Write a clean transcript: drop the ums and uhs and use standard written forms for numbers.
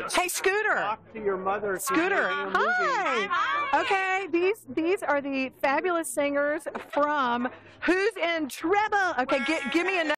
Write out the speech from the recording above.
Hey, Scooter. Talk to your mother. Scooter. Hi. Okay, these are the fabulous singers from Who's in Trouble. Okay, give me a